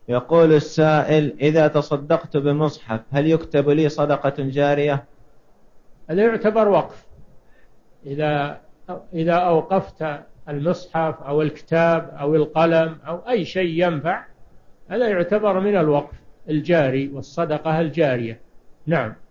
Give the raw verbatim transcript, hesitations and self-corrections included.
يقول السائل: إذا تصدقت بمصحف هل يكتب لي صدقة جارية؟ هذا يعتبر وقف. إذا إذا أوقفت المصحف أو الكتاب أو القلم أو أي شيء ينفع، هذا يعتبر من الوقف الجاري والصدقة الجارية. نعم.